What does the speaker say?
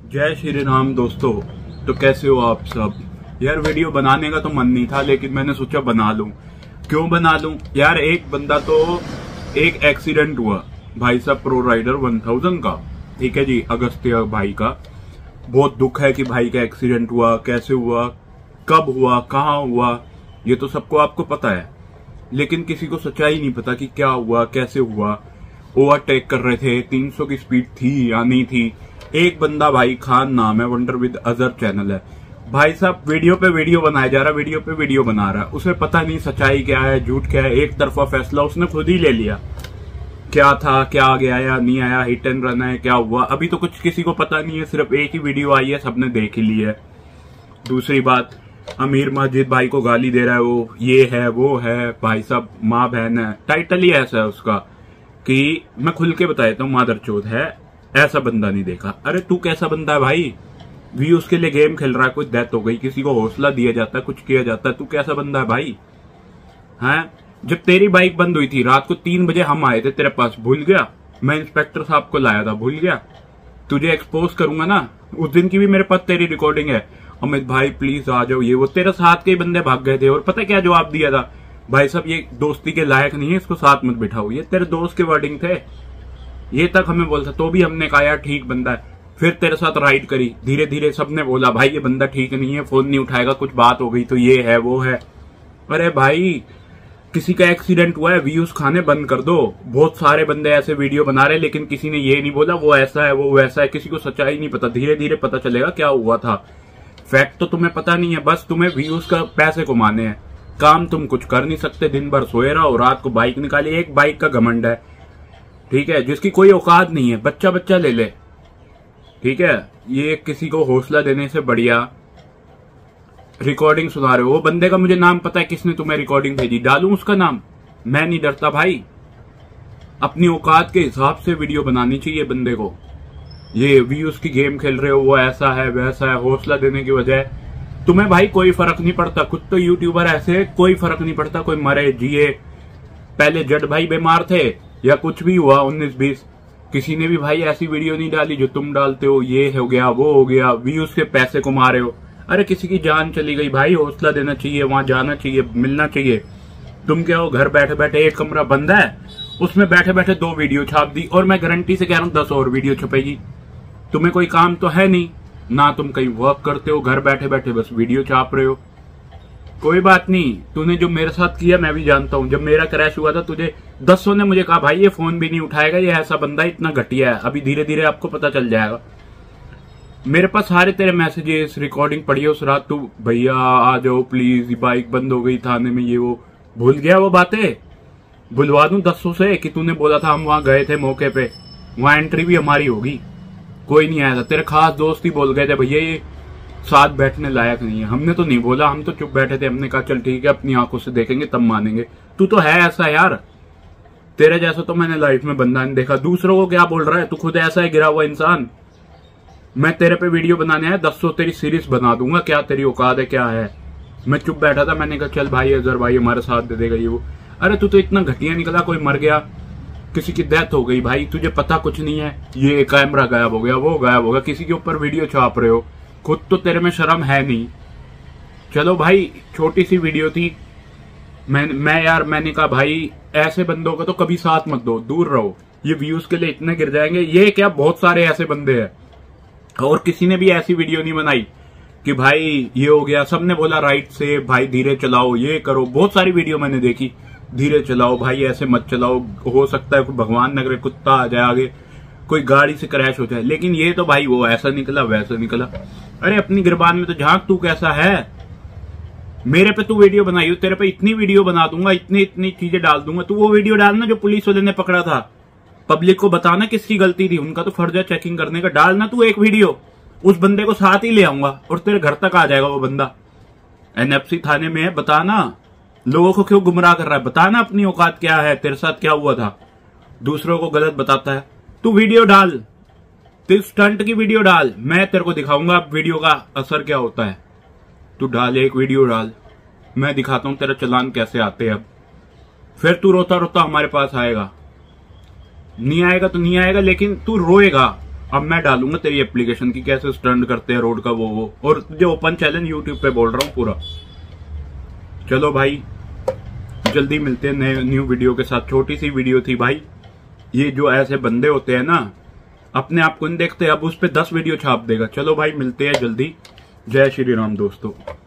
जय श्री राम दोस्तों। तो कैसे हो आप सब। यार वीडियो बनाने का तो मन नहीं था, लेकिन मैंने सोचा बना लूं। क्यों बना लूं यार, एक बंदा तो एक एक्सीडेंट हुआ भाई साहब, प्रो राइडर 1000 का। ठीक है जी, अगस्त्य भाई का बहुत दुख है कि भाई का एक्सीडेंट हुआ। कैसे हुआ, कब हुआ, कहाँ हुआ, ये तो सबको आपको पता है, लेकिन किसी को सच्चाई नहीं पता कि क्या हुआ, कैसे हुआ। ओवरटेक कर रहे थे, 300 की स्पीड थी या नहीं थी। एक बंदा भाई खान नाम है, वंडर विद अजर चैनल है भाई साहब, वीडियो पे वीडियो बनाया जा रहा, वीडियो पे वीडियो बना रहा है। उसे पता नहीं सच्चाई क्या है, झूठ क्या है। एक तरफा फैसला उसने खुद ही ले लिया। क्या था, क्या आ गया या नहीं आया, हिट एंड रन है, क्या हुआ, अभी तो कुछ किसी को पता नहीं है। सिर्फ एक ही वीडियो आई है, सबने देख ही ली है। दूसरी बात, अमीर मस्जिद भाई को गाली दे रहा है, वो ये है वो है भाई साहब, माँ बहन है, टाइटल ही ऐसा है उसका कि मैं खुल के बता देता हूँ, मादरचोद है, ऐसा बंदा नहीं देखा। अरे तू कैसा बंदा है भाई, व्यूज के लिए गेम खेल रहा है, कोई डेथ हो गई, किसी को हौसला दिया जाता है, कुछ किया जाता है, तू कैसा बंदा है भाई। हैं, जब तेरी बाइक बंद हुई थी रात को 3 बजे हम आए थे तेरे पास, भूल गया। मैं इंस्पेक्टर साहब को लाया था, भूल गया। तुझे एक्सपोज करूंगा ना, उस दिन की भी मेरे पास तेरी रिकॉर्डिंग है। अमित भाई प्लीज आ जाओ, ये वो, तेरे साथ के ही बंदे भाग गए थे। और पता क्या जवाब दिया था, भाई साहब ये दोस्ती के लायक नहीं है, इसको साथ मत बिठाओ। ये तेरे दोस्त के वर्डिंग थे, ये तक हमें बोलता, तो भी हमने कहा यार ठीक बंदा है। फिर तेरे साथ राइड करी, धीरे धीरे सबने बोला भाई ये बंदा ठीक नहीं है, फोन नहीं उठाएगा, कुछ बात हो गई तो ये है वो है। अरे भाई किसी का एक्सीडेंट हुआ है, व्यूज खाने बंद कर दो। बहुत सारे बंदे ऐसे वीडियो बना रहे, लेकिन किसी ने ये नहीं बोला वो ऐसा है वो वैसा है, किसी को सच्चाई नहीं पता। धीरे धीरे पता चलेगा क्या हुआ था। फैक्ट तो तुम्हें पता नहीं है, बस तुम्हें व्यूज का पैसे कमाने हैं। काम तुम कुछ कर नहीं सकते, दिन भर सोए रहो, रात को बाइक निकाली। एक बाइक का घमंड है, ठीक है, जिसकी कोई औकात नहीं है, बच्चा बच्चा ले ले, ठीक है। ये किसी को हौसला देने से बढ़िया रिकॉर्डिंग सुना रहे हो। वो बंदे का मुझे नाम पता है, किसने तुम्हें रिकॉर्डिंग भेजी, डालूं उसका नाम। मैं नहीं डरता भाई, अपनी औकात के हिसाब से वीडियो बनानी चाहिए बंदे को। ये व्यूज की गेम खेल रहे हो, वो ऐसा है वैसा है, हौसला देने की वजह तुम्हें भाई कोई फर्क नहीं पड़ता। खुद तो यूट्यूबर ऐसे, कोई फर्क नहीं पड़ता, कोई मरे जिए। पहले जड भाई बीमार थे या कुछ भी हुआ 19-20, किसी ने भी भाई ऐसी वीडियो नहीं डाली जो तुम डालते हो। ये हो गया वो हो गया, व्यूज के पैसे कमा रहे हो। अरे किसी की जान चली गई भाई, हौसला देना चाहिए, वहां जाना चाहिए, मिलना चाहिए। तुम क्या हो, घर बैठे बैठे एक कमरा बंद है, उसमें बैठे बैठे 2 वीडियो छाप दी, और मैं गारंटी से कह रहा हूं 10 और वीडियो छपेगी। तुम्हें कोई काम तो है नहीं ना, तुम कहीं वर्क करते हो, घर बैठे बैठे बस वीडियो छाप रहे हो। कोई बात नहीं, तूने जो मेरे साथ किया मैं भी जानता हूं। जब मेरा क्रैश हुआ था, तुझे 10 ने मुझे कहा भाई ये फोन भी नहीं उठाएगा, ये ऐसा बंदा इतना घटिया है। अभी धीरे धीरे आपको पता चल जाएगा। मेरे पास सारे तेरे मैसेजेस, रिकॉर्डिंग पड़ी है उस रात। तू भैया आ जाओ प्लीज, बाइक बंद हो गई थाने में, ये वो, भूल गया वो बातें। बुलवा दूं 10 से कि तूने बोला था हम वहां गए थे मौके पे, वहां एंट्री भी हमारी होगी। कोई नहीं आया था, तेरे खास दोस्त ही बोल गए थे भैया ये साथ बैठने लायक नहीं है। हमने तो नहीं बोला, हम तो चुप बैठे थे। हमने कहा चल ठीक है, अपनी आंखों से देखेंगे तब मानेंगे। तू तो है ऐसा यार, तेरे जैसा तो मैंने लाइफ में बंदा नहीं देखा। दूसरों को क्या बोल रहा है, तू खुद ऐसा है गिरा हुआ इंसान। मैं तेरे पे वीडियो बनाने आया, 10 तेरी सीरीज बना दूंगा, क्या तेरी औकात है क्या है। मैं चुप बैठा था, मैंने कहा चल भाई अजहर भाई हमारे साथ दे देगा ये वो। अरे तू तो इतना घटिया निकला, कोई मर गया, किसी की डेथ हो गई भाई, तुझे पता कुछ नहीं है। ये कैमरा गायब हो गया, वो गायब हो गया, किसी के ऊपर वीडियो छाप रहे हो। खुद तो तेरे में शर्म है नहीं। चलो भाई छोटी सी वीडियो थी, मैंने कहा भाई ऐसे बंदों का तो कभी साथ मत दो, दूर रहो। ये व्यूज के लिए इतने गिर जाएंगे। ये क्या, बहुत सारे ऐसे बंदे हैं। और किसी ने भी ऐसी वीडियो नहीं बनाई कि भाई ये हो गया। सबने बोला राइट से भाई धीरे चलाओ, ये करो। बहुत सारी वीडियो मैंने देखी, धीरे चलाओ भाई, ऐसे मत चलाओ, हो सकता है भगवान न करे कुत्ता आ जाए आगे, कोई गाड़ी से क्रैश हो जाए। लेकिन ये तो भाई वो ऐसा निकला वैसा निकला। अरे अपनी गिरबान में तो झांक, तू कैसा है। मेरे पे तू वीडियो बनाई हो, तेरे पे इतनी वीडियो बना दूंगा, इतनी इतनी चीजें डाल दूंगा। तू वो वीडियो डालना जो पुलिस वाले ने पकड़ा था, पब्लिक को बताना किसकी गलती थी, उनका तो फर्ज है चेकिंग करने का। डालना तू एक वीडियो, उस बंदे को साथ ही ले आऊंगा और तेरे घर तक आ जाएगा वो बंदा। एनएफसी थाने में है, बताना लोगों को क्यों गुमराह कर रहा है, बताना अपनी औकात क्या है, तेरे साथ क्या हुआ था। दूसरों को गलत बताता है। तू वीडियो डाल, तू स्टंट की वीडियो डाल, मैं तेरे को दिखाऊंगा वीडियो का असर क्या होता है। तू डाल, एक वीडियो डाल, मैं दिखाता हूं तेरा चालान कैसे आते हैं। अब फिर तू रोता रोता हमारे पास आएगा। नहीं आएगा तो नहीं आएगा, लेकिन तू रोएगा। अब मैं डालूंगा तेरी एप्लीकेशन की कैसे स्टंट करते हैं रोड का वो और जो ओपन चैलेंज यूट्यूब पे बोल रहा हूँ पूरा। चलो भाई जल्दी मिलते हैं नए न्यू वीडियो के साथ। छोटी सी वीडियो थी भाई, ये जो ऐसे बंदे होते हैं ना अपने आप को नहीं देखते, अब उस पे 10 वीडियो छाप देगा। चलो भाई मिलते हैं जल्दी। जय श्री राम दोस्तों।